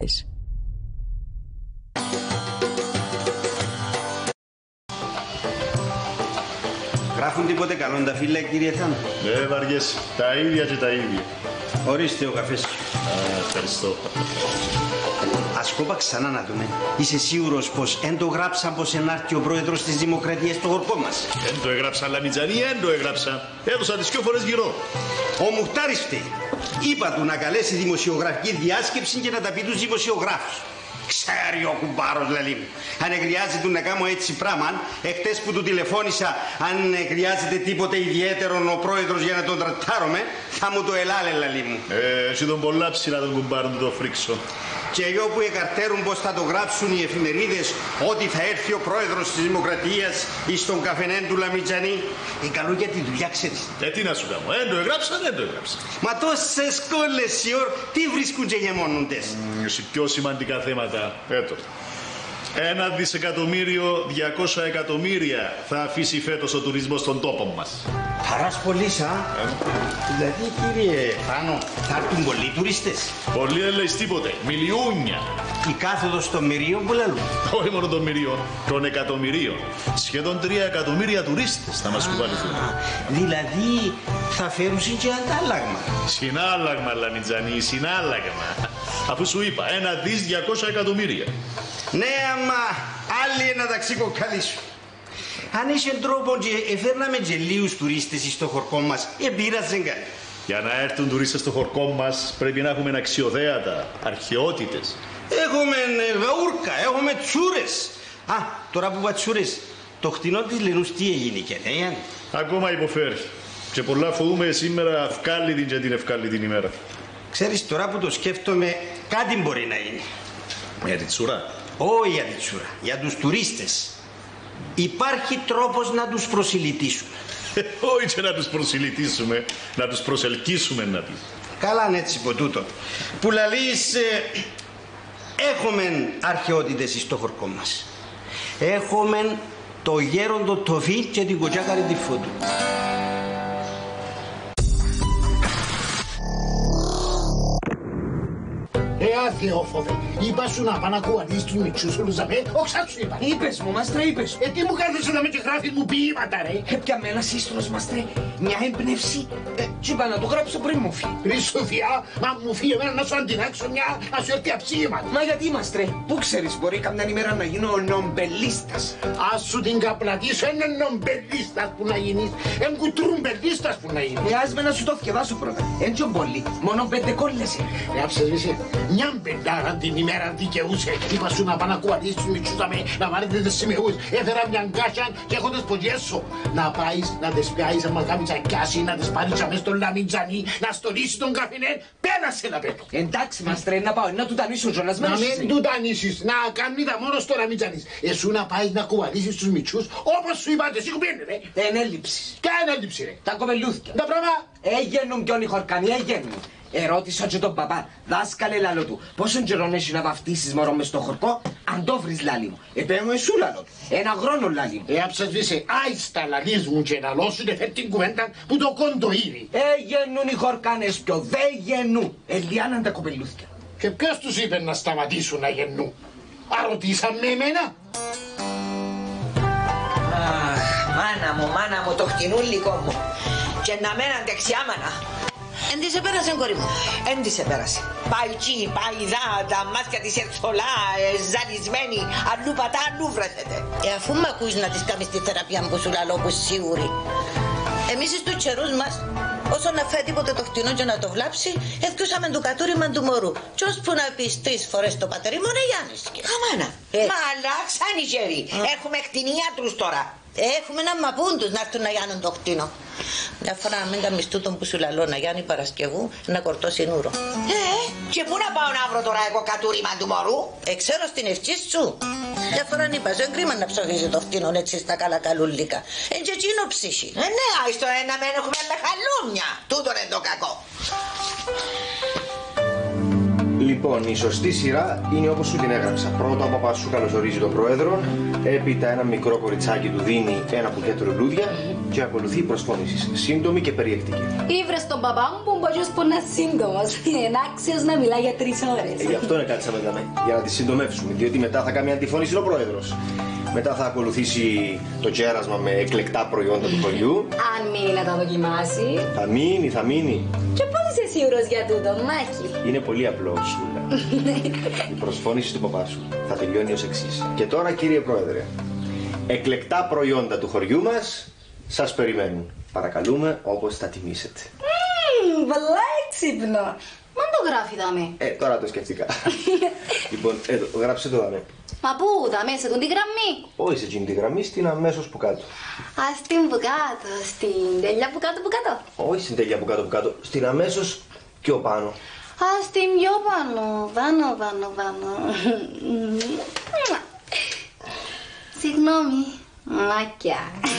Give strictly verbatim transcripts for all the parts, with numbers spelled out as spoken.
Γράφουν τίποτε καλό τα φίλια, κύριε Θάνο? Ναι, βαριέσαι. Τα ίδια και τα ίδια. Ορίστε ο καφές. Α, ευχαριστώ. Ας κόπα ξανά να δούμε. Είσαι σίγουρος πως εν το γράψαν πως ενάρκει ο πρόεδρος της Δημοκρατίας στο χορκό μας? Εν το έγραψα, Λαμιτζανή, εν το έγραψα. Έδωσα τις δυο φορές γυρό. Ο Μουχτάρης φταίει. Είπα του να καλέσει δημοσιογραφική διάσκεψη και να τα πει τους δημοσιογράφους. Ξέρει ο κουμπάρος, λαλί μου. Αν χρειάζεται να κάνω έτσι πράγμα, εχθές που του τηλεφώνησα, αν χρειάζεται τίποτε ιδιαίτερο ο πρόεδρος για να τον τρατάρουμε, θα μου το ελάλε, λαλί μου. Ε, εσύ τον πολλά ψηλά τον κουμπάρο του το φρίξω. Και εγώ που εκαρτέρουν πως θα το γράψουν οι εφημερίδες ότι θα έρθει ο πρόεδρος της Δημοκρατίας εις τον καφενέν του Λαμιτζανή. Ε, καλό για τη δουλειά, ξέρεις. Ε, τι να σου κάνω. Ε, το έγραψα, δεν το έγραψα. Μα τόσες κόλλες, σιόρ, τι βρίσκουν και γεμώνοντες. Mm, σε πιο σημαντικά θέματα. Έτω. Ένα δισεκατομμύριο, διακόσια εκατομμύρια θα αφήσει φέτος ο τουρισμός στον τόπο μας. Χαράς πολύς, α. Ε. Δηλαδή, κύριε Φάνο, θα έρθουν πολλοί τουρίστες? Πολλοί δεν λες τίποτε. Μιλιούνια. Η κάθοδος των μυρίων που λαλούν. Όχι μόνο των μυρίων, των εκατομμυρίων. Σχεδόν τρία εκατομμύρια τουρίστες θα μας κουβαληθούν. Δηλαδή, θα φέρουν και αντάλλαγμα. Συνάλλαγμα, Λαμιτζανή, συνάλλαγμα. Αφού σου είπα, ένα δις διακόσια εκατομμύρια. Ναι, άμα άλλοι ένα ταξίκο καλή σου. Αν είσαι τρόπο και εφέρναμε και λίγους τουρίστες στο χορκό μας, επήραζαν κάτι. Για να έρθουν τουρίστες στο χορκό μας πρέπει να έχουμε αξιοδέατα, αρχαιότητες. Έχουμε γαούρκα, έχουμε τσούρες. Α, τώρα που είπα τσούρες, το χτινό της Λενούς τι έγινε και ναι. Ακόμα υποφέρει. Και πολλά φοβούμε σήμερα ευκάλυτη και την ευκάλυτη ημέρα. Ξέρεις, τώρα που το σκέφτομαι, κάτι μπορεί να είναι. Για τη τσουρά. Όχι για τη τσουρά, για τους τουρίστες. Υπάρχει τρόπος να τους προσιλητήσουμε. Όχι και να τους προσιλητήσουμε, να τους προσελκύσουμε να πει. Καλά είναι έτσι από τούτο. Που λαλείς, ε, έχουμε αρχαιότητες στο χορκό μας. Έχουμε το γέροντο τοφί και την κοτσάκαρη τη φώτου. Ε, αθεόφοβε, είπα σου να πάω να κουβαλείς τους μητσούς όλους να με, όξα σου είπα. Είπες μου, μάστρε, είπες. Ε, τι μου κάθεσαι να με και γράφεις μου ποίηματα, ρε. Έπια με ένα σύστρος, μάστρε, μια έμπνευση. Ε, τι είπα να το γράψω πριν μου φύγει. Πριν σου φύγα, μα μου φύγει εμένα να σου αντινάξω μια, να σου έρθει αψίματα. Μα γιατί, μάστρε, πού ξέρεις, μπορεί καμιά ημέρα να γίνω νομπελίστας. Ας σου την καπλατήσω, είναι νομπελίστας που να γίνεις, εν κουτρούμπελίστας που να γίνεις. Ε, ας με να σου το θκευάσω πρώτα. Εν τσον πολύ, μόνο πέντε κόλλες. Ε, άψες βήσε, μια μπεντάρα την ημέρα δικαιούσε. Είπα σου να πάω να κουβαλείς τους μητσούς να με, να βάλετε τις σημεούς. Έφερα μια γκάσια και έχω τις πογιές σου. Να πάεις, να τις πιάσεις, άμα κάνεις ακιάσει, να τις πάρεις αμέσως στον Λαμιτζανή, να στολίσεις τον καφενέ, πέρασε να πέτω. Εντάξει, μάστρε, να πάω, να του τανίσω ο Τζονας. Να μην του τανίσεις, να κάνει τα μόνο στο Λαμιτζανής. Εσού να πάεις να κουβαλήσεις τους μητσούς, όπως σου είπατε, εσύ κουμπίνε, ρε. Εν έλλειψη. Τι είναι έλλειψη, ρε. Τα κοπελούθια. Τα πράγμα. Έγαινουν κι όλοι οι χορκανοί, έγαινουν. Ερώτησα και τον παπά, δάσκαλε λάλο του, πόσον καιρόν έχει να βαφτίσεις μωρό μες στο χορκό, αν το βρεις λάλη μου. Επέ μου εσού λάλο του, ένα χρόνο λάλη μου. Ε, άψασβήσε, άιστα λαλείς μου και να λώσουν και φέρ την κουβέντα που το κόντο ήδη. Έγαινουν οι χορκάνες πιο, δε γεννούν. Ελιάναν τα κοπελούθια. Και ποιος τους είπε να σταματήσουν να γεννούν. Αρωτήσαν με εμένα. Αχ, μάνα μου, μάνα μου, το χτινούλικο μου. Και να μέναν δεξιά μάνα. Εν της επέρασε, κορί μου. Εν της επέρασε. Πάει εκεί, πάει δά, τα μάτια της ερθολά, ε, ζαλισμένη, αλλού πατά, αλλού βρέθεται. Ε, αφού μ' ακούς να της κάνεις τη θεραπεία που σου λαλώ, που σίγουρη. Εμείς στους καιρούς μας, όσο να φάει τίποτε το χτινό και να το βλάψει, εθκούσαμε του κατούριμα του μωρού. Κι ώσπου να πεις τρεις φορές το πατερί μου, να γιάννησκε. Καμάνα. Ε. Μα αλλάξαν οι γεροί. Έχουμε κτηνίατρους τώρα. Έχουμε να μαπούν τους να έρθουν να γιάνουν το χτίνο. Μια φορά να μην καμεις τούτον που σου λαλώ να γιάνει Παρασκευού να κορτώσει νούρο. Ε, και πού να πάω να βρω τώρα εγώ κατούριμα του μωρού. Ε, ξέρω στην ευχή σου. Μια φορά είπα, δεν κρίμα να ψωγίζει το χτίνο έτσι στα καλά καλούλικα. Ε, και εκείνο ψύχει. Ε, ναι, άιστο ένα μεν έχουμε με χαλούμια. Τούτον είναι το κακό. Λοιπόν, η σωστή σειρά είναι όπως σου την έγραψα. Πρώτα ο παπάς σου καλωσορίζει τον πρόεδρο, έπειτα ένα μικρό κοριτσάκι του δίνει ένα μπουκέτο λουλούδια και ακολουθεί η προσφώνηση. Σύντομη και περιεκτική. Ήβρες τον παπά μου που μπορεί που είναι σύντομος. Είναι άξιος να μιλά για τρεις ώρες. Ε, γι' αυτό είναι κάτσαμε εδώ, για να τη συντομεύσουμε. Διότι μετά θα κάνει αντιφώνηση ο πρόεδρος. Μετά θα ακολουθήσει το κέρασμα με εκλεκτά προϊόντα του χωριού. Αν μείνει να τα δοκιμάσει. Θα μείνει, θα μείνει. Και πώς είσαι σίγουρος για τούτο, Μάκη? Είναι πολύ απλό, Σούλα. Η προσφώνηση του παπά σου θα τελειώνει ως εξής. Και τώρα, κύριε Πρόεδρε, εκλεκτά προϊόντα του χωριού μας σας περιμένουν. Παρακαλούμε όπως θα τιμήσετε. Μμμ, βαλά έξυπνο. Μα το γράφει δάμε. Ε, τώρα το σκεφτήκα. Λοιπόν, εδώ, γράψε το δάμε. Μα πού, δάμε, σε τον τη γραμμή? Όχι σε εκείνη τη γραμμή, στην αμέσως που κάτω. Α, στην που κάτω, στην τέλεια που κάτω που κάτω. Όχι στην τέλεια που κάτω που κάτω, στην αμέσως πιο πάνω. Α, στην πιο πάνω, πάνω, πάνω, πάνω. Συγγνώμη, Μάκια.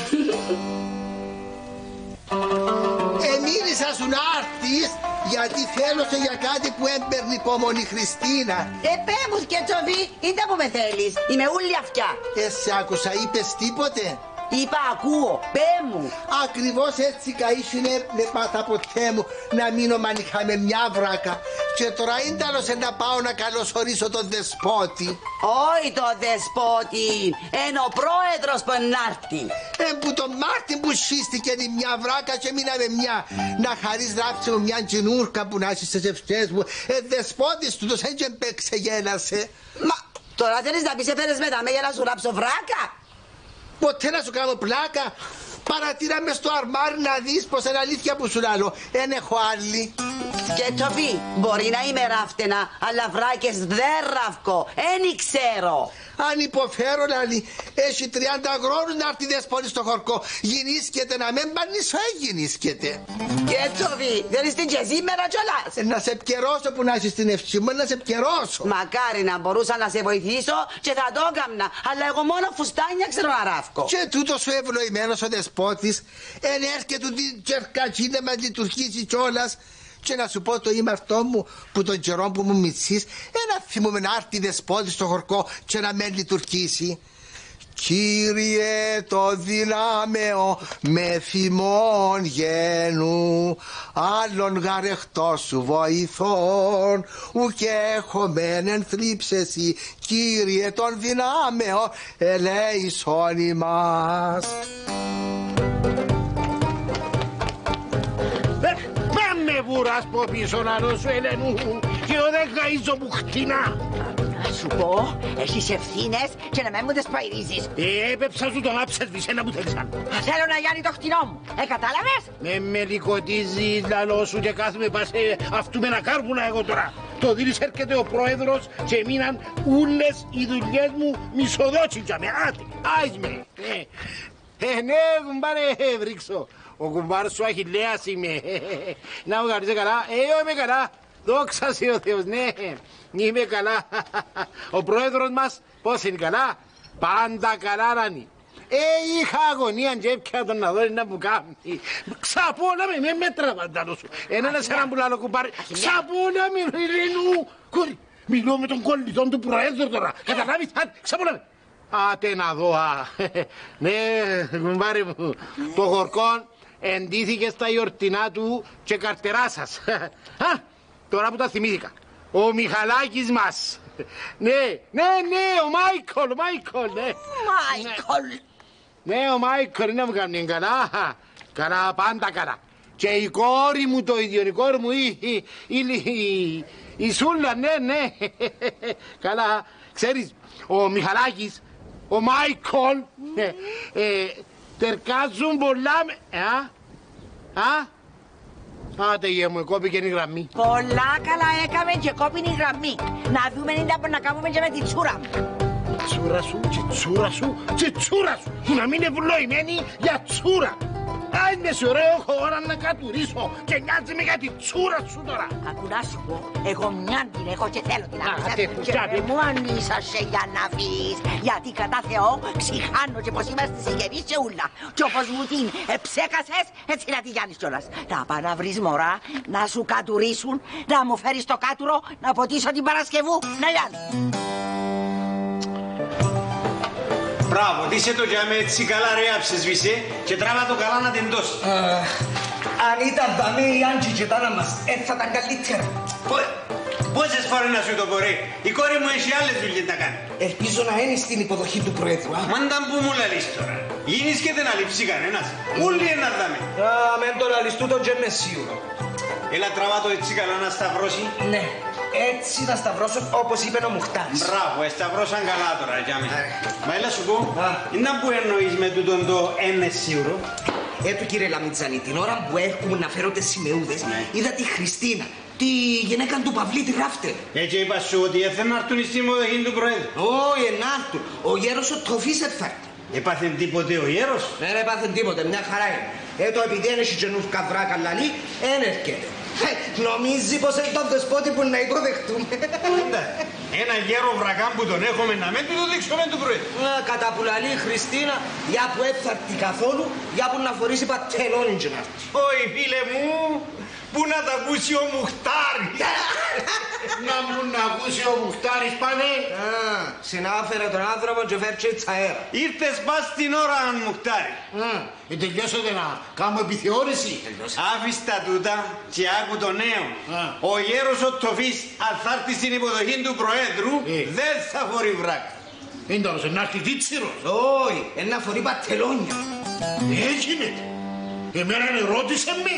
Εμίλησα σου να έρθεις γιατί θέλω σε για κάτι που έμπαιρνε υπομονή Χριστίνα. Ε, πέ μου σκετσοβί, είτε που με θέλεις. Είμαι ούλη αυτιά. Ε, σε άκουσα, είπες τίποτε? Είπα ακούω, πέ μου. Ακριβώς έτσι καίσουνε με πάτα ποτέ μου να μείνω μαν είχαμε μια βράκα. Και τώρα ίνταλωσε να πάω να καλωσορίσω τον δεσπότη. Όχι το δεσπότη, είναι ο πρόεδρος που ενάρτη. Ε, που τον Μάρτιν που σύστηκε η μια βράκα και μείναμε μια. Να χαρείς ράψε μου μια τζινούρκα που να έχεις στις ευχές μου. Ε, δεσπότης του το σαν και μπέξε γέλασε. Μα τώρα θέλεις να πεις έφερες μετά με για να σου ράψω βράκα? Ποτέ να σου κάνω πλάκα. Παρατήρα μες στο αρμάρι να δεις πως είναι αλήθεια που σου λάλλω. Εν έχω άλλη. Σκετσοβί, μπορεί να είμαι ράφτενα, αλλά βράκες δεν ράφκω. Εν ξέρω. Αν υποφέρω λαλή, έχει τριάντα χρόνους να έρθει δεσπότη στο χορκό. Γινήσκεται να μην πανίσω, εγινήσκεται. Σκετσοβί, δεν είστε και σήμερα κιόλας. Ε, να σε επικαιρώσω που να έχεις την ευχή μου, να σε επικαιρώσω. Μακάρι να μπορούσα να σε βοηθήσω και θα το έκαμνα, αλλά εγώ μόνο φουστάνια ξέρω να ράφκω. Και τούτος ο ευλογημένος ο δεσπότης, εν έρχεται την τσερκατσί να μας λειτουργήσει κιόλας. Και να σου πω το ήμαρτό μου που τον καιρό που μου μιτσείς, ένα θυμούμε να έρθει δεσπότη στο χορκό και να με λειτουργήσει. Κύριε το δυνάμεο με θυμών γένου, άλλον γαρεχτό σου βοηθών, ουκ έχομεν θλίψεσι, Κύριε τον δυνάμεο ελέησον ημάς. Με βουράς από πίσω να σου Ελένου και εγώ δεν καίζω που χτινά. Να σου πω, έχεις ευθύνες και να μην μου τις παϊρίζεις. Ε, έπεψα σου τον άψες βυσένα που θέλξαν. Θέλω να γιάνει το χτινό μου, ε, κατάλαβες? Με με λικοτίζεις λαλό σου και κάθομαι πας σε αυτού με ένα κάρβουνα εγώ τώρα. Το δίλης έρχεται ο πρόεδρος και μείναν ούλες οι δουλειές μου μισοδότσιτσα με άτι. Άις με. Ε, ε, ναι, κουμπάρε, βρίξω. Ο κουμπάρος σου Αχιλλέας είμαι. Να μου κάνεις καλά. Ε, εγώ είμαι καλά. Δόξα σε ο Θεός, ναι. Είμαι καλά. Ο πρόεδρος μας πώς είναι καλά? Πάντα καλά ράνει. Ε, είχα αγωνία και έπια τον να δω να μου κάνει. Ξαπώνα με, με μέτρα παντάλο σου. Ένα ένας έναν που λάλλω κουμπάρε. Ξαπώνα με, Ρενού. Κόρη, μιλώ με τον κολλητόν του πρόεδρου τώρα. Καταλάβεις, ξαπώνα με. Άτε να δω, α. Ναι, κουμπάρε μου, το χορκόν εντύθηκε στα γιορτινά του και καρτερά σας. Α, τώρα που τα θυμήθηκα. Ο Μιχαλάκης μας. Ναι, ναι, ναι, ο Μάικολ, ο Μάικολ, ναι. Μάικολ. Ναι, ο Μάικολ είναι να μου κάνει καλά. Καλά, πάντα καλά. Και η κόρη μου το ίδιο, η κόρη μου, η, η, η, η Σούλα, ναι, ναι. Καλά, ξέρεις, ο Μιχαλάκης, ο Μάικολ, ε, ε, τερκάζουν πολλά με... Α, α, άτε γε μου, κόπηκε η γραμμή. Πολλά καλά έκαμε και κόπηκε η γραμμή. Να δούμε τι θα να κάνουμε και με τη τσούρα μου. Τσούρα σου, και τσούρα σου, και τσούρα σου. Να μην είναι ευλογημένη για τσούρα. Αν με σε ωραίο χώρα να κατουρίσω και νοιάζει με για τη τσούρα σου τώρα. Ακού να σου πω, εγώ μια την έχω και θέλω την άποψη. Και με μου ανήσασε για να φύγεις. Γιατί κατά Θεό ξηχάνω και πως είμαστε συγγενείς και ούλα. Και όπως μου την εψέκασες, έτσι να τη γιάνεις κιόλας. Να πά να βρεις μωρά, να σου κατουρίσουν, να μου φέρεις το κάτουρο, να ποτίσω την Παρασκευού, να γιάνει. Μπράβο, δίσε το για με έτσι καλά ρε άψεσβησε και τράβα το καλά να τεντώσει. Αν ήταν δαμέ οι Άντζοι και τα μας, ε, θα ήταν καλύτερα. Πόσες φορές να σου το πω ρε, η κόρη μου έχει άλλες δουλειές να κάνει. Ελπίζω να είναι στην υποδοχή του Προέδρου, α. Μάντα που μου λαλείς τώρα. Γίνεις και δεν αλείψει κανένας. Ούλοι ένα δάμε. Α, μεν το λαλείς τούτον και με σίγουρο. Έλα τραβά το έτσι καλά να σταυρώσει. Ναι, έτσι να σταυρώσω όπως είπε ο Μουχτάρης. Μπράβο, εσταυρώσαν καλά τώρα για μένα. Μα έλα σου πω, είναι που εννοείς με τούτον το ένα σίγουρο. Έτου κύριε Λαμιτζανή, την ώρα που έχουμε να φέρω τις σημεούδες, είδα τη Χριστίνα, τη γυναίκα του Παυλή τη Ράφτερ. Έτσι είπα σου ότι έθελαν να έρθουν στην υποδοχή του Προέδρου. Όχι, να έρθουν. Ο γέρος ο Τροφής έρθει. Έπαθεν τίποτε ο γέρος. Δεν έπαθεν τίποτε, μια χαρά είναι. Έτω επειδή είναι συγγενούς καβρά καλαλή, δεν έρχεται. Νομίζει πως είναι το δεσπότη που να υποδεχτούμε. Ένα γέρο βρακάν που τον έχουμε να μην του το δείξουμε του Προέδρου. Κατά που λαλεί η Χριστίνα, για που έφθαρτη καθόλου, για που να φορήσει πατελόνι και να έρθει. Όχι φίλε μου, που να τα ακούσει ο Μουχτάρης. Να μου να ακούσει ο Μουχτάρης πάνε. Συνάφερε τον άνθρωπο και φέρει έτσι αέρα. Ήρθες πας την ώρα αν Μουχτάρη. Ε, τελειώσατε να κάνω επιθεώρηση. Άφης τα τούτα και άκου το νέο. Ο γέρος ο Τροφής αν θα έρθει στην υποδοχή του Προέδρου δεν θα φορεί βράκ. Είναι τώρα να έρθει τίτσιρος. Όχι, ένα φορεί πατελόνια. Έγινε. Εμένα ρώτησε με.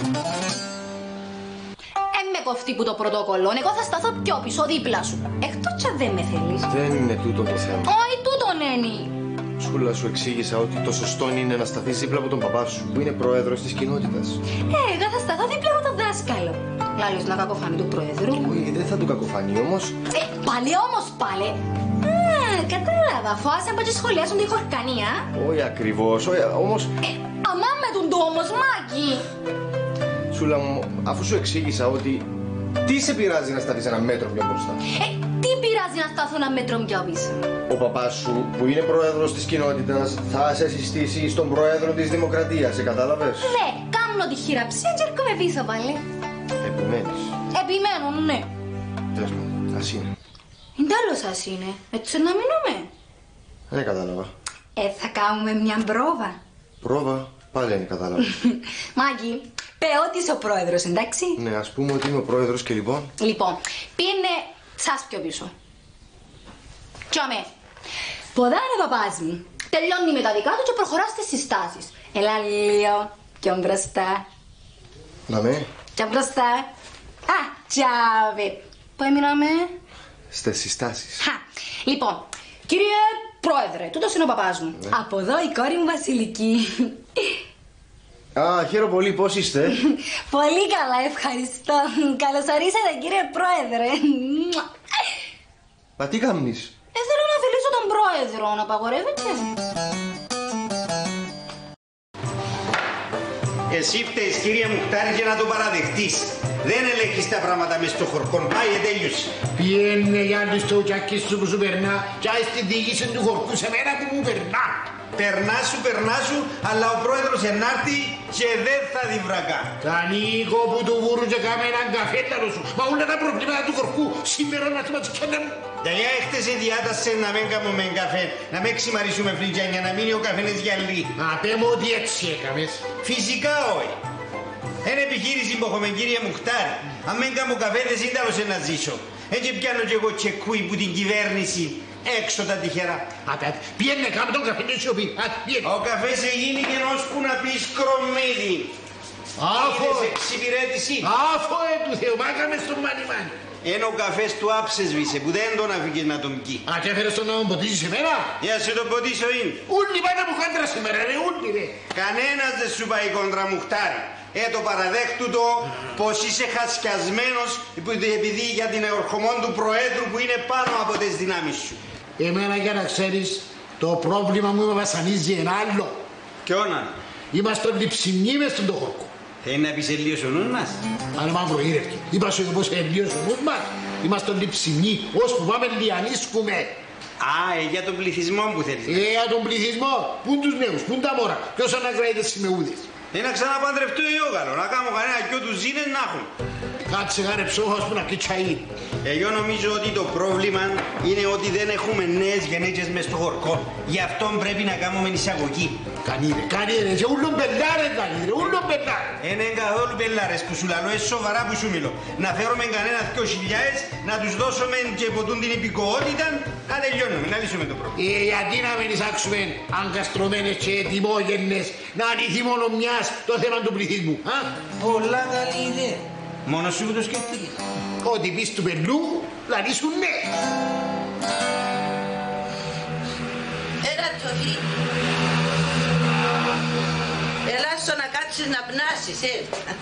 Ε, με κοφτεί που το πρωτόκολλο. Εγώ θα σταθώ πιο πίσω δίπλα σου. Εκτός και δεν με θέλεις. Δεν είναι τούτο το θέμα. Όχι, τούτον είναι. Σκούλα, σου εξήγησα ότι το σωστό είναι να σταθείς δίπλα από τον παπά σου, που είναι πρόεδρος της κοινότητας. Ε, εγώ θα σταθώ δίπλα από τον δάσκαλο. Λάλος να κακοφανεί του Προέδρου. Όχι, δεν θα του κακοφανεί όμως. Ε, πάλι όμως πάλι. Α, κατάλαβα. Φοάσαι από και σχολιάσουν τη χορκανία. Όχι ακριβώς, όχι, όμως. Ε, αμά με τον το όμως, Μάκη. Σούλα μου, αφού σου εξήγησα ότι. Τι σε πειράζει να σταθείς ένα μέτρο πιο μπροστά. Ε, τι πειράζει να σταθώ ένα μέτρο πιο πίσω. Ο παπάς σου, που είναι πρόεδρος της κοινότητας, θα σε συστήσει στον πρόεδρο της Δημοκρατίας, σε κατάλαβες. Ναι, κάνω τη χειραψία και έρχομαι πίσω πάλι. Επιμένεις. Επιμένω, ναι. Τέλος πάντων, ας είναι. Είναι τέλος ας είναι. Έτσι να μείνουμε. Δεν κατάλαβα. Ε, θα κάνουμε μια πρόβα. Πρόβα, πάλι δεν κατάλαβα. Μάκη, πέω ότι είσαι ο πρόεδρος, εντάξει. Ναι, ας πούμε ότι είμαι ο πρόεδρος και λοιπόν. Λοιπόν, πήγαινε σας πιο πίσω. Τσάμε. Ποδά είναι παπάς μου. Τελειώνει με τα δικά του και προχωρά στις συστάσεις. Έλα λίγο, πιο μπροστά. Να με. Πιο μπροστά. Α, τσάμε. Πού έμειναμε? Στις συστάσεις. Χα. Λοιπόν, κύριε πρόεδρε, τούτος είναι ο παπάς μου. Ναι. Από εδώ η κόρη μου Βασιλική. Α, χαίρομαι πολύ, πώς είστε? Πολύ καλά, ευχαριστώ. Καλώς ορίσατε, κύριε πρόεδρε. Μα τι κάνεις? Ε, θέλω να φιλήσω τον πρόεδρο, να απαγορεύεται. Εσύ φταίς κύριε Μουχτάρη για να το παραδεχτείς. Δεν ελέγχεις τα πράγματα μες στο χορκόν, πάει και τέλειωσε. Πιένε Γιάννη στο τσακί σου που σου περνά και άι στην διοίκηση του χορκού σε μένα που μου περνά. Περνά σου, περνά σου, αλλά ο πρόεδρος ενάρτη και δεν θα δει βρακά. Τα νίκο που του βούρου και κάμε έναν καφέταλο σου. Μα όλα τα προβλήματα του χορκού σήμερα να θυμάσαι και μου. Τελειά έχτες η διάταση να μην κάνουμε καφέ, να μην ξημαρίσουμε φλίτια για να μείνει ο καφένες γυαλί. Α, πέ μου ότι έτσι έκαμες. Φυσικά όχι. Είναι επιχείρηση που έχουμε κύριε Μουχτάρη. Αν μην κάνω καφέ δεν σύνταλωσε να ζήσω. Έτσι πιάνω κι εγώ τσεκούι που την κυβέρνηση έξω τα τυχερά. Άτε, πιένε κάμε τον καφέ και σιωπή. Ο καφές έγινε και ώσπου να πεις κρομμύδι. Άφω. Είναι σε εξυπηρέτηση. Άφω ε του Θεού, μάκαμε στον μάνι μάνι. Είναι ο καφές του άψεσβησε που δεν τον αφήκες να τον πει. Α, και έφερες τον να τον ποτίσεις εμένα. Για σε τον ποτίσω είναι. Ούλοι πάνε μου κόντρα σήμερα ρε, ούλοι ρε. Κανένας δεν σου πάει κόντρα Μουχτάρη. Ε, το παραδέχτου το πως είσαι χασκιασμένος επειδή για την εορχομόν του Προέδρου που είναι πάνω από τις δυνάμεις σου. Εμένα για να ξέρεις, το πρόβλημα μου με βασανίζει ένα άλλο. Ποιον? Είμαστε όλοι ψημνοί μες στον το χορκό. Θέλει να πεις ελίος ο νους μας. Αν μαύρο ήρευκε. Είπα σου πως ελίος ο νους μας. Είμαστε όλοι ψημνοί, ώσπου πάμε λιανίσκουμε. Α, ε, για τον πληθυσμό που θέλεις. Ε, για τον πληθυσμό. Πού είναι τους νέους, πού είναι τα μόρα. Ποιος αναγκράει τις σημεούδες. Ε, να ξαναπαντρευτώ εγώ καλό, να κάνω κανένα δυο του ζήνες να έχουν. Κάτσε γάρε ψόχος που να κιτσαεί. Εγώ νομίζω ότι το πρόβλημα είναι ότι δεν έχουμε νέες γενέτες μες στο χορκό. Γι' αυτό πρέπει να κάνουμε εισαγωγή. Κανεί ρε, κανεί ρε, και ούλον πελάρες κανεί ρε, ούλον πελάρες. Είναι καθόλου πελάρες που σου λαλώ, είναι σοβαρά που σου μιλώ. Να φέρουμε κανένα δυο χιλιάες, να τους δώσουμε και ποτούν την υπηκοότητα, να τελειώνουμε, να λύσουμε το πρόβλημα. Ε, γιατί να μην εισάξουμε αγκαστρωμένες και τιμόγενες, να ανοιχθεί μόνο μιας το θέμα του πληθυσμού, α? Πολλά καλή ιδέα. Μόνο σου που το σκέφτηκες. Ό,τι πεις του πελού, λαλήσουν ναι. Έλα Τωβί. Έλα στο να κάτσεις να πνάσεις, ε.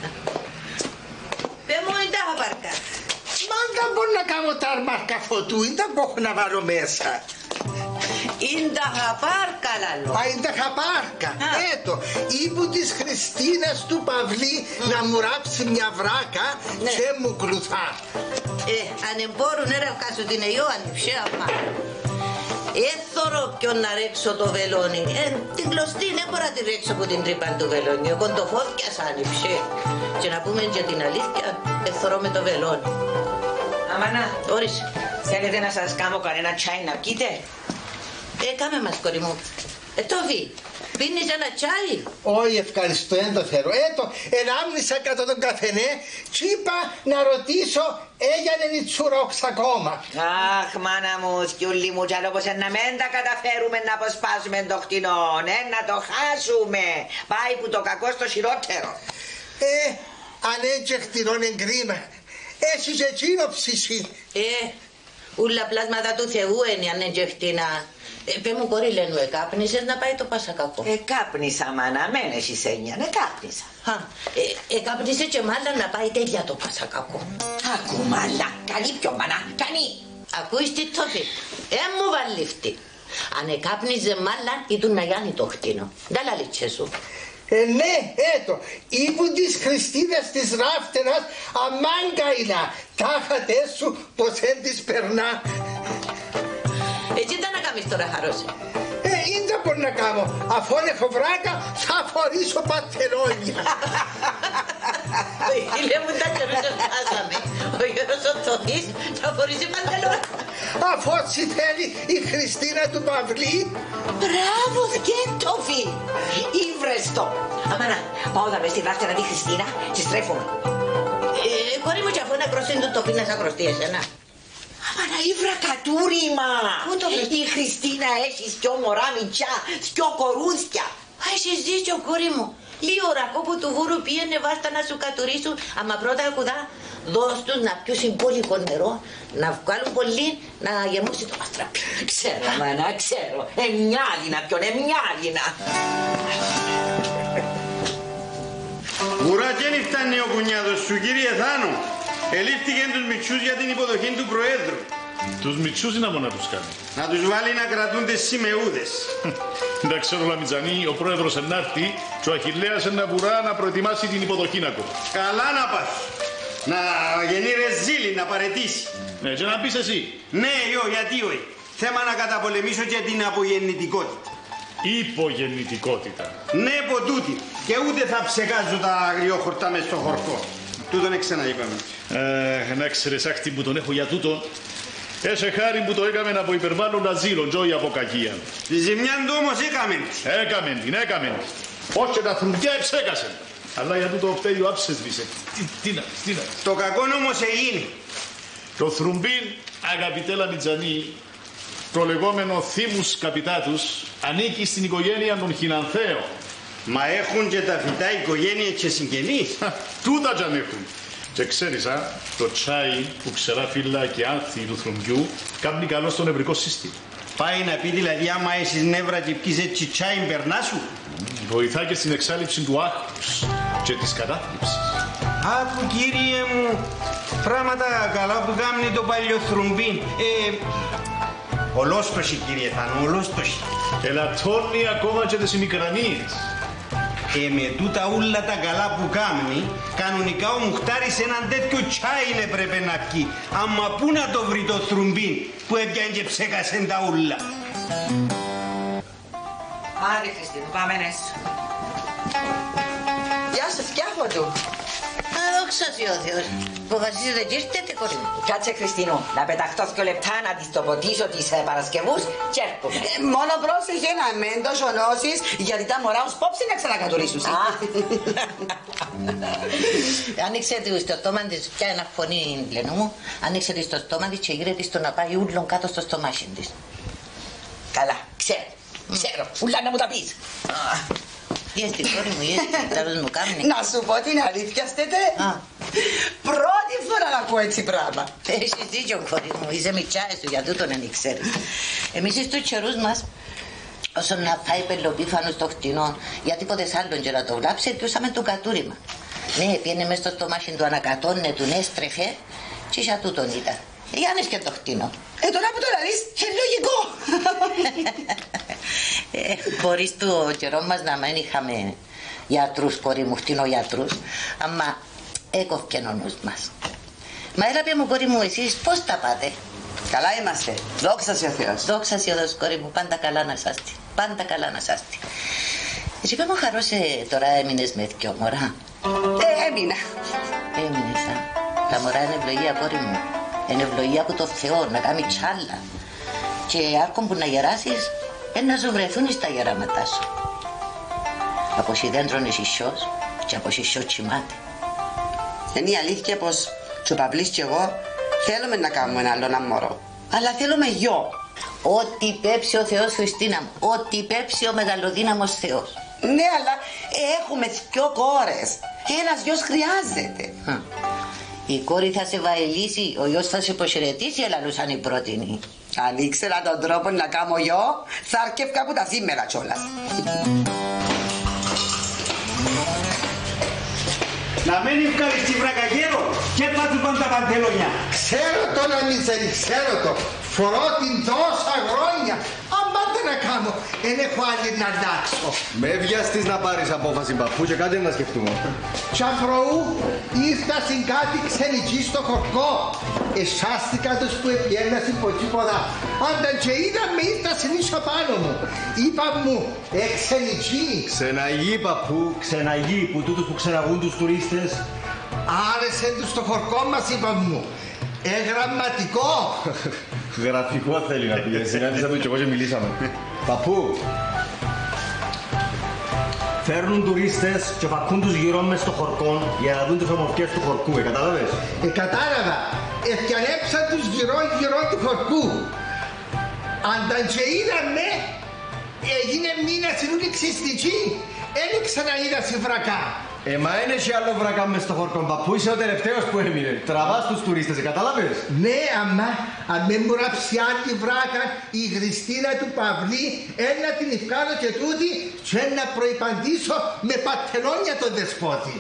Πες μου είναι τα χαπάρκα. Μα δεν μπορώ να κάνω τα αρμάρκα φωτού, δεν μπορώ να βάλω μέσα. Είναι τα χαπάρκα λαλό. Α, είναι τα χαπάρκα. Έτω, ύπου της Χριστίνας του Παυλή να μου ράψει μια βράκα και μου κλουθά. Ε, αν εμπόρουν ρε κάσω την Ιωάννη, ψέαμα. Έθωρο ποιον να ρέξω το βελόνι. Ε, την κλωστή δεν μπορώ να τη ρέξω από την τρύπα του βελόνι. Εγώ το φώθηκα σαν υψέ. Και να πούμε και την αλήθεια, έθωρο με το βελόνι. Αμανά, Όρισε. θέλετε να σας κάνω κανένα τσάι να πείτε? Ε, κάμε μας κόρη μου. Ε, Τόβι, πίνεις ένα τσάι? Όχι, ευχαριστώ, δεν το θέλω. Έτω, ενάμνησα κατά τον καφενέ και είπα να ρωτήσω, έγινε η τσουρόξ ακόμα. Αχ, μάνα μου, σκιούλη μου, κι άλλο πως να μην τα καταφέρουμε να αποσπάσουμε το χτινό, ε, να το χάσουμε. Πάει που το κακό στο χειρότερο. Ε, αν έτσι χτυρών είναι κρίμα. Έχει και εκείνο ψυχή. Ε, ούλα πλάσματα του Θεού είναι αν είναι χτίνα. Ε, πέ μου κόρη λένε, εκάπνισες να πάει το πασακακό. Εκάπνισα, μάνα, μεν έχεις έννοια, εκάπνισα. Α, ε, εκάπνισε και μάλλον να πάει τέτοια το πασακακό. Ακού, μάλα, καλή πιο, μάνα, καλή. Ακούεις τι Τόφι, ε μου βαλίφτη. Αν εκάπνιζε μάλλον ήταν να γιάνει το χτίνο. Δεν λαλίτσε σου. Ε, ναι, έτω, ύπου της Χριστίνας της Ράφτενας αμάγκα είναι. Τάχατε σου πως δεν της περνά. Έτσι δεν να κάνεις τώρα χαρός. Ε, δεν μπορώ να κάνω. Αφού έχω βράκα θα φορήσω πατερόνια. Φίλε μου τα καιρούς φτάσαμε. Ο γέρος ο Τωβής θα φορήσει παντελόνια. Αφού έτσι θέλει η Χριστίνα του Παυλή. Μπράβο, και Τόφι, ήβρεστο. Αμάνα, πάω να βρεις τη Ράφτερα τη Χριστίνα και στρέφουμε. Ε, κόρη μου κι αφού είναι κροσίν του Τωβή να σε ακροστεί εσένα. Αμάνα, ήβρα κατούριμα. Πού το βρες? Η Χριστίνα έχει δυο μωρά μητσιά, δυο κορούθια. Α, έχεις δίκιο κόρη μου. Λίγο ρακό που του βούρου πήγαινε βάστα να σου κατουρίσουν. Άμα πρώτα ακουδά, δώσ' τους να πιούσουν πόλικο νερό, να βγάλουν πολύ, να γεμώσει το μαστραπί. Ξέρω, μάνα, ξέρω. Εμιάλινα ποιον, εμιάλινα. Ουρά και δεν φτάνει ο κουνιάδος σου, κύριε Θάνο. Ελήφθηκε τους μητσούς για την υποδοχή του Προέδρου. Τους μητσούς είναι να τους κάνει. Να τους βάλει να κρατούν τις σημεούδες. Δεν ξέρω, Λαμιτζανή, ο πρόεδρος ενάρτη και ο Αχιλλέας να βουρά να προετοιμάσει την υποδοχή να ακόμα. Καλά να πας. Να γεννεί ρεζίλη, να παρετήσει. Ναι, και να πεις εσύ. Ναι, yo, γιατί όχι. Θέμα να καταπολεμήσω και την απογεννητικότητα. Υπογεννητικότητα. Ναι, ποτούτη. Και ούτε θα ψεκάζω τα αγριόχορτα μες στο χορκό. Τούτον ξαναείπαμε. Ε, να ξέρεις άκτη που τον έχω για τούτο. Έσε χάρη που το έκαμε από υπερβάλλοντα ζήλων, και όχι από κακία. Τη ζημιά του όμως έκαμε. Έκαμε την, έκαμε την. Όχι τα θρουμπιά εψέκασεν. Αλλά για τούτο πτέιο άψεσβησε. Τι, τι να, τι να. Το κακό όμως έγινε. Το θρουμπίν, αγαπητέ Λαμιτζανή, το λεγόμενο θύμους καπιτάτους, ανήκει στην οικογένεια των Χινανθέων. Μα έχουν και τα φυτά οικογένειες και συγγενείς. Τούτα κι αν έχουν. Και ξέρεις, α, το τσάι που ξερά φύλλα και άνθη του θρουμπιού κάνει καλό στο νευρικό σύστημα. Πάει να πει δηλαδή άμα έχεις νεύρα και πεις έτσι τσάι περνά σου. Βοηθά και στην εξάλληψη του άχθους και της κατάθλιψης. Άκου κύριε μου, πράγματα καλά που κάνει το παλιό θρουμπίν. Ε, ολόσπρεση κύριε Θανό, ολόσπρεση. Ελαττώνει ακόμα και τις ημικρανίες. Ε, με τούτα ούλα τα καλά που κάνει, κανονικά ο Μουχτάρης έναν τέτοιο τσάι είναι πρέπει να πιει. Αμα πού να το βρει το θρουμπίν που έπιαν και ψέκασεν τα ούλα. Άντε Χριστίνο, πάμε έσω. από του. Αδόξα ο Θεός. Αποφασίζετε και ήρθετε κόρη μου. Κάτσε Χριστίνου, να πεταχτώ δύο λεπτά να της τοποθετήσω τις ε, Παρασκευούς και έρχομαι. Ε, μόνο πρόσεχε να μην το σωνώσεις, γιατί τα μωρά ως πόψη να ξανακατουρίσουν. Άνοιξε τη στο στόμα της, πια ένα φωνή Λένο μου, άνοιξε τη στο στόμα της και γύρε της το να πάει ούλον κάτω στο στομάχι της. Καλά, ξέρω, ξέρω, ούλα να μου τα πεις. Γιέστη κόρη μου, γιέστη, θα μου κάνει. Να σου πω την αλήθεια, στέτε. Πρώτη φορά να ακούω έτσι πράγμα. Έχεις δίκιο κόρη μου, είσαι μητσάες σου, για τούτον δεν ξέρεις. Εμείς στους καιρούς μας, όσο να φάει πελοπίφανο στο χτινό, γιατί ποτέ άλλον και να το βλάψει, πιούσαμε το κατούριμα. Ναι, πιένε μες στο στομάχι του, ανακατώνε του, ναι, στρεφέ, και για τούτον ήταν. Γιάννης και το χτινό. Ε, τώρα που το λαλείς, είναι λογικό. ε, μπορείς το καιρό μας να μην είχαμε γιατρούς, κόρη μου, χτινογιατρούς, αλλά έκοφκεν ο νους μας. Μα έλα πει μου, κόρη μου, εσείς πώς τα πάτε? Καλά είμαστε. Δόξα σε ο Θεός. Δόξα σε ο Θεός, κόρη μου, πάντα καλά να είσαστε. Πάντα καλά να είσαστε. Εσύ πέ μου χαρώσε, τώρα έμεινες με δυο μωρά. Ε, έμεινα. Έμεινες, α. Τα μωρά είναι ευλογία, κόρη μου. Είναι ευλογία από το Θεό, να κάνει τσάλα. Και άρκον που να γεράσεις, να σου βρεθούν στα γεράματά σου. Από σιδέντρον εσύ σιός και από εσύ σιός τσιμάται. Είναι η αλήθεια πως και ο Παυλής και εγώ θέλουμε να κάνουμε ένα άλλο ένα μωρό. Αλλά θέλουμε γιο. Ό,τι πέψει ο Θεός, Χριστίνα μου, ό,τι πέψει ο μεγαλοδύναμος Θεός. Ναι, αλλά έχουμε δυο κόρες. Ένας γιος χρειάζεται. Η κόρη θα σε βαελίσει, ο γιος θα σε υποσχερετήσει, ελαλούσαν οι πρότινοι. Αν ήξερα τον τρόπο να κάνω γιο, θα αρκεύκα από τα σήμερα κιόλας. Να μένει ευχαριστή βρακαγέρο και πάτου πάνε τα παντελόνια. Ξέρω το να μην ξέρει, ξέρω το. Φορώ την τόσα χρόνια. Αν πάτε να κάνω, δεν έχω άλλη να αλλάξω. Με βιαστείς να πάρεις απόφαση, παππού, και κάτι να σκεφτούμε. Τσαφροού, ήρθα στην κάτι ξενική στο χορκό. Εσάστηκα τους που επιένας υπό τίποτα. Όταν και είδα με ήρθα συνήσω πάνω μου. Είπα μου, ε, ξενική. Ξεναγή, παππού, ξεναγή, που τούτους που ξεναγούν τους τουρίστες. Άρεσε τους στο χορκό μας, είπα μου. Ε, γραμματικό. Γραφικό θέλει να πει, συνάντησα του και εγώ και μιλήσαμε. Παππού, φέρνουν τουρίστες και πακούν τους γύρω μες στο χορκό για να δουν τις ομορφιές του χορκού, ε, κατάλαβες? Ε, κατάλαβα. Εθιανέψα τους γύρω γύρω του χορκού. Αν τα και είδαμε, έγινε μήνα συνούλη ξυστική. Εν ξαναείδα στη βρακά. Ε, μα είναι και άλλο βρακά μες στο χορκό, παππού, είσαι ο τελευταίος που έμεινε. Τραβάς τους τουρίστες, κατάλαβες? Ναι, αμά, αν με μου ράψει άλλη βράκα, η Χριστίνα του Παυλή, ένα την ευκάλω και τούτη και να προϋπαντήσω με πατελόνια τον δεσπότη.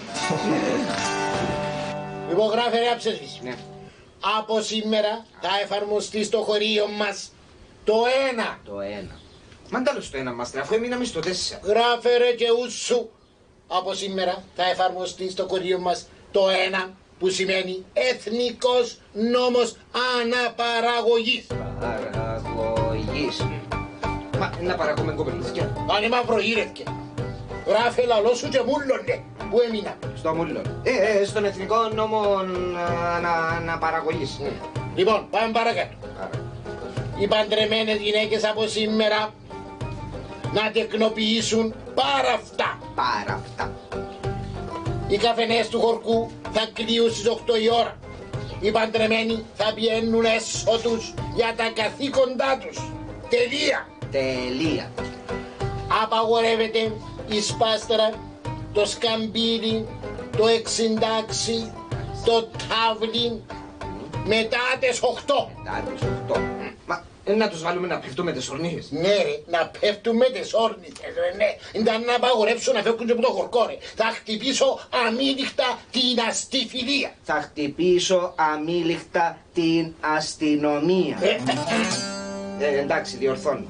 Υπογράφε ρε αψέσβης. Ναι. Από σήμερα θα εφαρμοστεί στο χωρίο μας το ένα. Το ένα. Μαντάλλως το ένα μας, αφού έμειναμε στο τέσσερα. Γράφε ρε και ούσου. Από σήμερα θα εφαρμοστεί στο χωρίο μας το ένα, που σημαίνει εθνικός νόμος αναπαραγωγής. Παραγωγής. Μα να παρακούμε κοπελούθηκια. Αν είμαι προγύρευκε. Γράφε λαλό σου και μούλωνε. Πού έμεινα? Στο μούλον. Ε, ε, στον εθνικό νόμο αναπαραγωγής. Ναι. Λοιπόν, πάμε παρακάτω. Οι παντρεμένες γυναίκες από σήμερα να τεκνοποιήσουν πάρα αυτά. Πάρα αυτά. Οι καφενές του χορκού θα κλείουν στις οκτώ η ώρα. Οι παντρεμένοι θα πιένουν έσω τους για τα καθήκοντά τους. Τελεία. Τελεία. Απαγορεύεται η σπάστρα, το σκαμπίλι, το εξιντάξι, το τάβλι μετά τις οκτώ. Μετά τις οκτώ. Μα να τους βάλουμε να πέφτουμε τις ορνήθες. Ναι ρε, να πέφτουμε τις όρνηθες ρε, ναι. Ήταν να απαγορεύσω να φεύγουν και από το χορκό ρε. Θα χτυπήσω αμήλικτα την αστιφιλία. Θα χτυπήσω αμήλικτα την αστυνομία. Ε, ε, εντάξει, διορθώνω.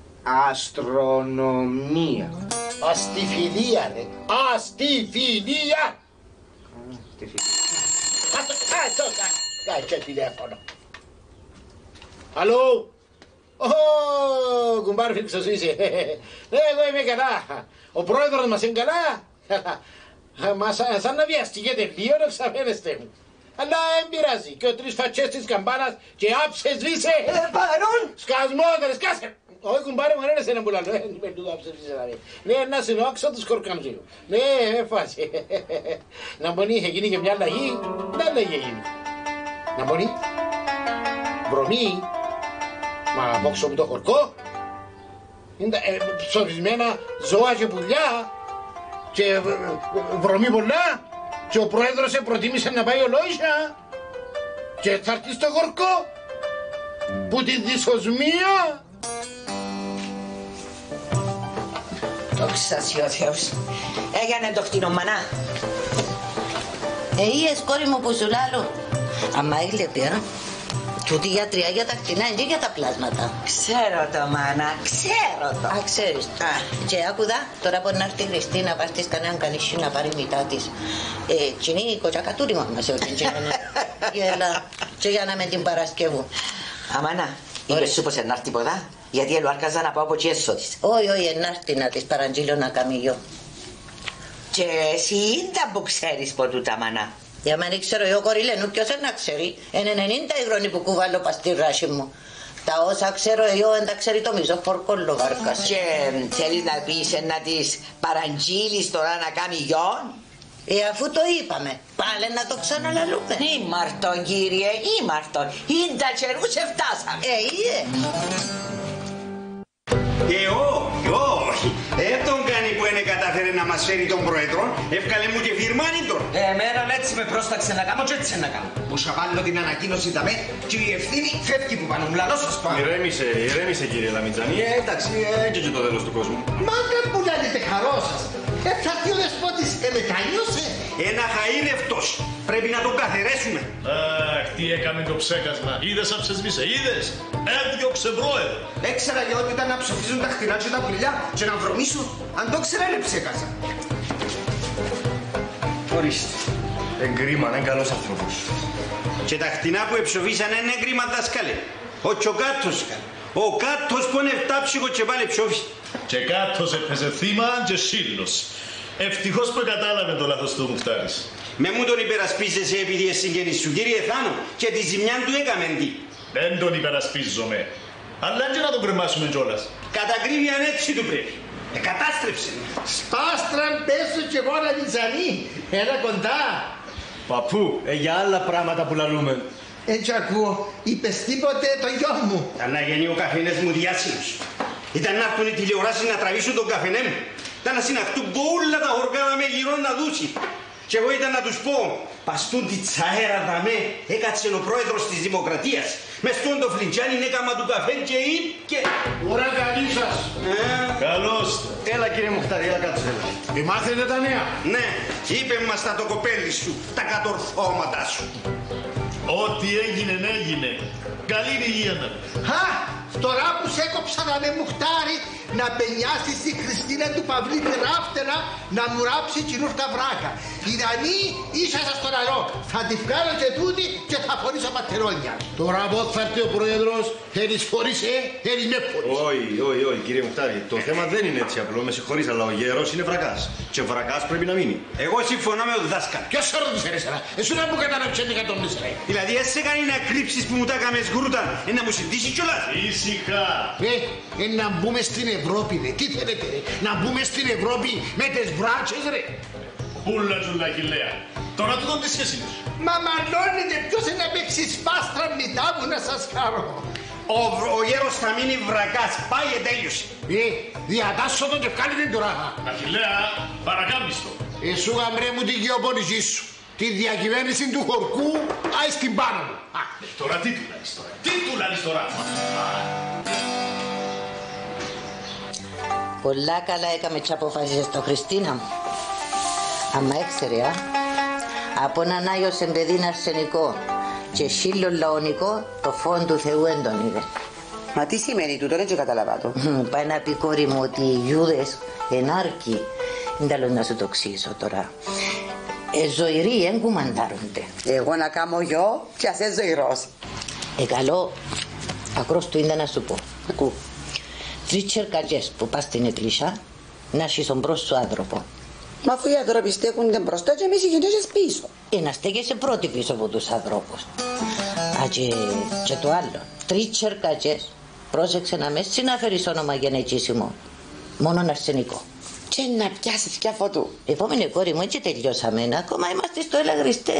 Αστρονομία. Αστιφιλία ρε. Αστιφιλία. Αστιφιλία. Αυτό, κάτσε τηλέφωνο. Αλλού. Ω, κουμπάρφιξος είσαι. Ναι, εγώ είμαι καλά. Ο πρόεδρος μας είναι καλά. Μα σαν, σαν να βιαστήκετε λίγο να ξαφαίνεστε μου. Αλλά δεν πειράζει. Και ο τρεις φατσές της καμπάνας και άψε σβήσε. Ε, παρόν. Σκασμό, δεν σκάσε. Όχι κουμπάρε μου, δεν είναι που λαλό. Με τούτο άψε σβήσε να λέει. Ναι, να συνόξω τους κορκαμζίου. Ναι, με φάση. Να μπονεί, είχε γίνει και μια αλλαγή. Να λέγε γίνει. Να μπονεί. Βρωμή. Μα απόξω από το χορκό. Είναι ε, ψωρισμένα ζώα και πουλιά. Και ε, βρωμή πολλά. Και ο πρόεδρος προτίμησε να πάει ολόισα και θα έρθει στο χορκό που τη δυσοσμία. Δόξα σοι ο Θεός. Έγινε το χτίνο μανά. Ε, είδες κόρη μου που σου λάλλω. Αμά έκλεπε, α. Τούτη γιατριά για τα κτηνά και για τα πλάσματα. Ξέρω το μάνα, ξέρω το. Α, ξέρεις. Α, και άκουδα, τώρα μπορεί να έρθει η Χριστίνα να πάρει της κανέναν κανίσι να πάρει μητά της. Ε, και είναι η κοτσακατούρη μου, μας όχι. Γελά, και για να με την Παρασκευού. Αμάνα, είπες σου πως να έρθει ποδά, γιατί έλου άρκαζα να πάω από τι έσω της. Όχι, όχι, να έρθει να της παραγγείλω να καμίγιο. Και εσύ είδα που ξέρεις από τούτα μάνα. Για μένα ξέρω εγώ κοριλένου, ποιος να ξέρει. Είναι ενενήντα η χρόνοι που κουβάλλω πας στη ράση μου. Τα όσα ξέρω εγώ δεν τα ξέρει το μισό χορκόλο βάρκας. Και θέλεις να πεις να της παραγγείλεις τώρα να κάνει γιον. Ε, αφού το είπαμε, πάλι να το ξαναλαλούμε. Ήμαρτον κύριε, ήμαρτον. Ήντα καιρούς φτάσαμε. Ε, είδε. Ε, όχι, όχι. Ε, τον κάνει που είναι καταφέρει να μας φέρει τον πρόεδρο. Εύκαλε μου και φιρμάνι τώρα. Ε, εμένα έτσι με πρόσταξε να κάνω και έτσι να κάνω. Μου σαβάλλω την ανακοίνωση δαμέ και η ευθύνη φεύγει που πάνω μου. Λαλό σας το άλλο. Ηρέμησε, ηρέμησε κύριε Λαμιτζάνη. Ε, εντάξει, έτσι και το τέλος του κόσμου. Μα δεν που λέτε χαρό σας. Ε, θα έρθει ο δεσπότης, ε, μετανιώσε. Ένα χαΐρευτος. Πρέπει να τον καθαρέσουμε. Αχ, τι έκαμε το ψέκασμα. Είδες αψεσβήσε, είδες. Έδιωξε πρόεδρο. Έξερα για ότι ήταν να ψοφίζουν τα χτυρά και τα πουλιά και να βρωμίσουν. Αν το ξέρα είναι ψέκασα. Ορίστε. Εγκρίμα, είναι καλός άνθρωπος. Και τα χτινά που εψοφίσαν είναι κρίμα δάσκαλε. Όχι ο κάτος. Ο κάτος που είναι εφτάψυχο και πάλι ψόφι. Και κάτος έπαιζε θύμα και σύλλος. Ευτυχώς που κατάλαβε το λάθος του Μουφτάρης. Με μου τον υπερασπίζεσαι επειδή εσύ συγγενής σου, κύριε Θάνο, και τη ζημιά του έκαμε τι. Δεν τον υπερασπίζομαι. Αλλά και να τον κρεμάσουμε κιόλας. Κατά ακρίβεια έτσι του πρέπει. Ε, κατάστρεψε. Σπάστραν πέσω και εγώ να την ζανεί. Έλα κοντά. Παππού, ε, για άλλα πράγματα που λαλούμε. Έτσι ακούω, είπες τίποτε το γιο μου. Ήταν να γεννεί ο καφενές μου διάσημος. Ήταν να έρθουν οι τηλεοράσεις να τραβήσουν τον καφενέ μου. Ήταν να συναχτούν όλα τα χορκάδα με γύρω να δούσει. Και εγώ ήταν να τους πω, παστούν τη τσαέρα δαμέ, έκατσε ο πρόεδρος της Δημοκρατίας. Μες στον το φλιτζάνι έκαμα του καφέ και είπε... Ωραία καλή σας. Ε, Καλώς. Έλα κύριε Μουχτάρη, έλα κάτω. Ε, μάθετε τα νέα. ναι, είπε μας τα το κοπέλι σου, τα κατορθώματα σου. Ό,τι έγινε, έγινε. Καλή υγεία να. Χα, τώρα που σ' έκοψα να με Μουχτάρη να πενιάσεις τη Χριστίνα του Παυλή ράφτερα να μου ράψει κοινούς τα βράκα. Η Δανή ίσασα στο νερό. Θα τη βγάλω και τούτη και θα φορήσω πατερόνια. Τώρα από θα έρθει ο πρόεδρος, θέλεις φορήσε, θέλεις με φορήσε. Όχι, όχι, όχι κύριε Μουχτάρη. Το θέμα δεν είναι έτσι απλό. Με συγχωρείς, αλλά ο γέρος είναι βρακάς. Και βρακάς πρέπει να μείνει. Εγώ συμφωνώ με τον δάσκαλο. Ποιος σε ρώτησε ρε σέρα, εσύ να μου καταναψε την εκατομμύρισσα ρε. Δηλαδή εσύ κάνει να κρύψεις που μου τα έκαμε σγρούταν, ε, να μου συντήσει κιόλας. Ήσυχα. Ε, ε, να μπούμε στην Ευρώπη ρε, τι θέλετε ρε, να μπούμε στην Ευρώπη με τις βράτσες ρε. Πούλα τζουλακιλέα. Τώρα του τον τι σχέση τους. Μα μαλώνετε ποιος είναι να παίξει σπάστρα μητά μου να σας χαρώ. Ο, ο γέρος θα μείνει βρακάς, πάει και τέλειωσε. Ε, διατάσσω τον και βγάλει την τώρα. Αχιλλέα, παρακάμιστο. Εσού γαμπρέ μου την γεωπόνησή σου. Τη διακυβέρνηση του χορκού, άι στην πάνω μου. Α, τώρα τι του λάρεις τώρα, τι του λάρεις τώρα. Πολλά καλά έκαμε τι αποφάσεις στο Χριστίνα μου. Αμα έξερε, α. Από έναν Άγιο Σεμπεδίν αρσενικό και σύλλον λαονικό, το φόν του Θεού εν τον είδε. Μα τι σημαίνει τούτο, δεν το καταλαβαίνω. Πάει να πει κόρη μου ότι οι Ιούδες εν άρκη, δεν θέλω να σου το ξύσω τώρα. Ε, ζωηροί εν κουμαντάρονται. Εγώ να κάνω γιο και ας είσαι ζωηρός. Ε, καλό, ακρός του είναι να σου πω. Ακού. Τρεις τσερκατζές που πας στην εκκλησιά, να έχεις τον μπρος σου άνθρωπο. Μα αφού οι άνθρωποι στέκονται μπροστά και εμείς οι γυναίκες πίσω. Ε, να στέκεσαι πρώτη πίσω από τους ανθρώπους. Α, και, και το άλλο. Τρεις τσερκάτσες. Πρόσεξε να με συναφέρεις όνομα γενετήσιμο. Μόνον αρσενικό. Και να πιάσεις κι αφότου. Επόμενη κόρη μου, έτσι τελειώσαμε. Ακόμα είμαστε στο έλα Χριστέ.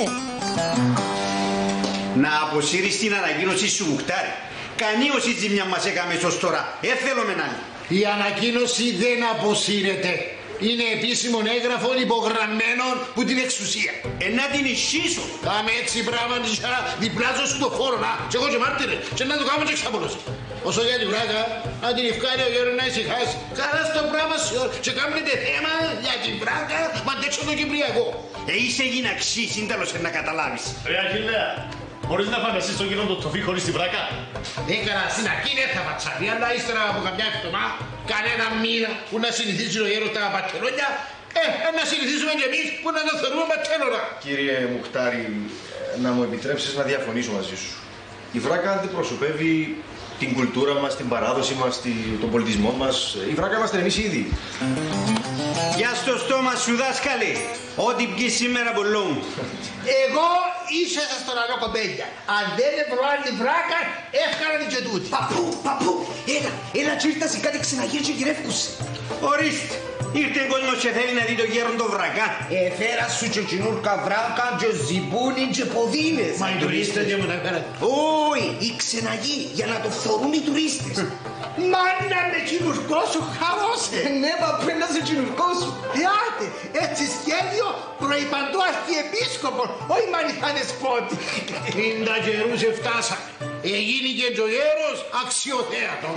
Να αποσύρεις την ανακοίνωση σου, Μουχτάρη. Κανίως η ζημιά μας έκαμε ως τώρα. Έθελομαι να λέει. Η ανακοίνωση δεν αποσύρεται. Είναι επίσημο έγγραφο υπογραμμένο που την εξουσία. Ε, να την ισχύσω. Κάμε έτσι πράγμα νησιά, διπλάζω σου το φόρο, να, και εγώ και μάρτυρε, και να το κάνω και ξαπολώσει. Όσο για την βράκα, να την ευκάρει ο γέρος να ησυχάσει. Καλά στο πράγμα σου, και κάνετε θέμα για την βράκα, μα αντέξω το Κυπριακό. Ε, είσαι γυναξί, σύνταλος να καταλάβεις. Ρε Αχιλλέα, μπορείς να φανταστείς τον κοινό το τροφή χωρίς τη βράκα. Έκανα στην αρχή δεν θα πατσάρει, αλλά ύστερα από καμιά εβδομά, κανένα μήνα που να συνηθίσει ο γέρος τα πατσελόνια, ε, να συνηθίσουμε κι εμείς που να το θεωρούμε πατσέλωνα. Κύριε Μουχτάρη, να μου επιτρέψεις να διαφωνήσω μαζί σου. Η βράκα αντιπροσωπεύει την κουλτούρα μας, την παράδοση μας, τον πολιτισμό μας. Η βράκα είμαστε εμείς ήδη. Γεια στο στόμα σου, δάσκαλε. Ό,τι πιει σήμερα πολλό μου. Εγώ ίσως στον άλλο κοπέλια. Αν δεν εβρωάνε τη βράκα, έφκαναν και τούτοι. Παππού, παππού, έλα, έλα και ήρθασε κάτι ξαναγύρει και γυρεύκουσε. Ορίστε, ήρθε κόσμος και θέλει να δει το γέρον το βρακά. Εφέρα σου και κινούρκα βράκα και ζυμπούνι και ποδίνες. Μα οι τουρίστες δεν μου τα πέραν. Όχι, οι ξεναγοί, για να το φθορούν οι τουρίστες. Μάνα με κινουρκό σου χαρώσε. Ναι, παππού, να σε κινουρκό σου. Άτε, έτσι σχέδιο προϋπαντού αρχιεπίσκοπο, όχι μανιχάνες πότη. Τριάντα καιρούς εφτάσαμε. Εγίνη και ο γέρος αξιοθέατο.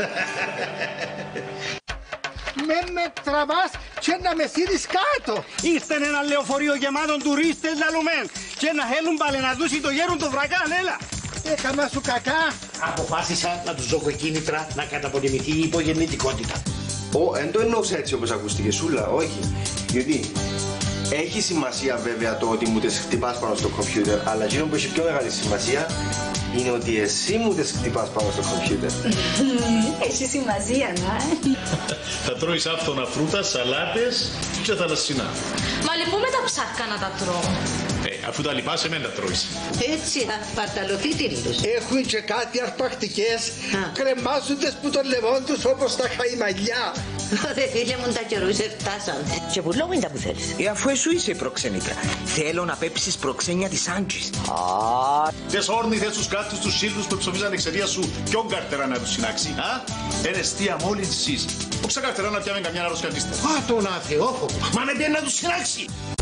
Με με τραβάς και να με σύρεις κάτω. Ήρθαν ένα λεωφορείο γεμάτο τουρίστες λαλουμέν και να θέλουν πάλι να δούσει το γέρον το βρακά, έλα. Έκανα σου κακά. Αποφάσισα να τους δώσω κίνητρα να καταπολεμηθεί η υπογεννητικότητα. Ω, εν το εννοούσα έτσι όπως ακούστηκε, Σούλα, όχι. Γιατί έχει σημασία βέβαια το ότι μου τις χτυπάς πάνω στο κομπιούτερ, αλλά εκείνο που έχει πιο μεγάλη σημασία είναι ότι εσύ μου τις χτυπάς πάνω στο κομπιούτερ. Έχει σημασία, να. Θα τρώεις άφθονα φρούτα, σαλάτες και θαλασσινά. Μα λυπούμε τα ψάρκα να τα τρώω. Ε, αφού τα λυπάσαι, μεν τα τρώεις. Έτσι, απαρταλοφίτιλους. Έχουν και κάτι αρπακτικές, κρεμάζοντες που τον λεβόν τους όπως τα χαϊμαλιά. Ρε φίλε μου, τα καιρούς εφτάσαμε. Και που λόγω είναι τα που θέλεις. Ε, αφού εσύ είσαι προξενήτρα, θέλω να πέψεις προξένια της Άντζης. Τες όρνηθες τους κάτους τους σύλλους που ψοφίζαν εξαιτία σου ποιον καρτέρα να τους συνάξει, α? Εν εστία μόλις εσείς. Που ξεκαρτερά να πιάμε καμιά αρρώσκια πίστα. Α, τον αθεόφοβο. Μα με πιένει να τους συνάξει.